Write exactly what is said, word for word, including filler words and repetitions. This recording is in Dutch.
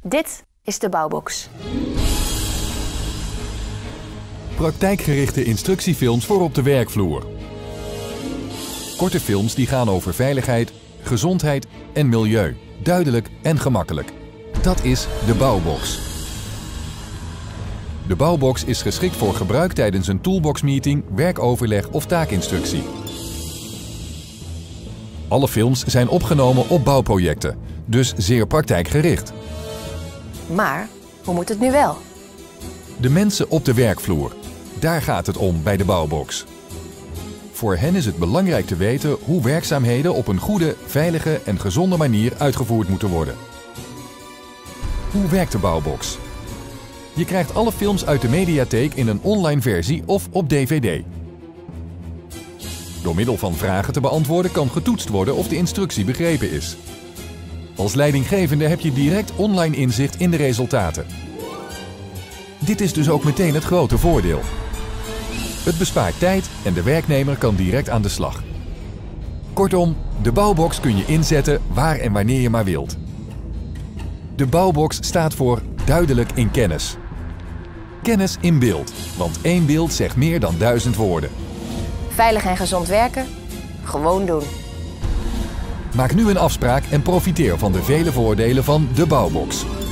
Dit is de Bouwbox. Praktijkgerichte instructiefilms voor op de werkvloer. Korte films die gaan over veiligheid, gezondheid en milieu. Duidelijk en gemakkelijk. Dat is de Bouwbox. De Bouwbox is geschikt voor gebruik tijdens een toolbox-meeting, werkoverleg of taakinstructie. Alle films zijn opgenomen op bouwprojecten, dus zeer praktijkgericht. Maar hoe moet het nu wel? De mensen op de werkvloer. Daar gaat het om bij de Bouwbox. Voor hen is het belangrijk te weten hoe werkzaamheden op een goede, veilige en gezonde manier uitgevoerd moeten worden. Hoe werkt de Bouwbox? Je krijgt alle films uit de mediatheek in een online versie of op D V D. Door middel van vragen te beantwoorden kan getoetst worden of de instructie begrepen is. Als leidinggevende heb je direct online inzicht in de resultaten. Dit is dus ook meteen het grote voordeel. Het bespaart tijd en de werknemer kan direct aan de slag. Kortom, de Bouwbox kun je inzetten waar en wanneer je maar wilt. De Bouwbox staat voor duidelijk in kennis. Kennis in beeld, want één beeld zegt meer dan duizend woorden. Veilig en gezond werken? Gewoon doen. Maak nu een afspraak en profiteer van de vele voordelen van de Bouwbox.